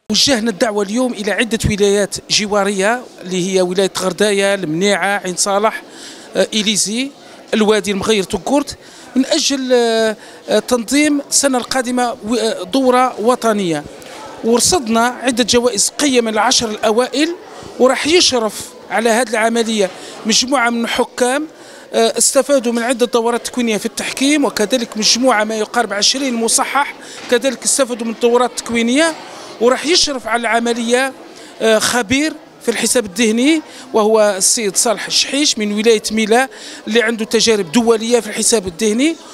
وجهنا الدعوة اليوم إلى عدة ولايات جوارية اللي هي ولاية غرداية، المنيعة، عين صالح، إليزي، الوادي، المغير، تقورت، من أجل تنظيم السنة القادمة دورة وطنية. ورصدنا عدة جوائز قيمة للعشر الأوائل، وراح يشرف على هذه العملية مجموعة من الحكام استفادوا من عدة دورات تكوينية في التحكيم، وكذلك مجموعة ما يقارب 20 مصحح كذلك استفادوا من الدورات التكوينية. وراح يشرف على العملية خبير في الحساب الذهني وهو السيد صالح الشحيش من ولاية ميلا اللي عنده تجارب دولية في الحساب الذهني.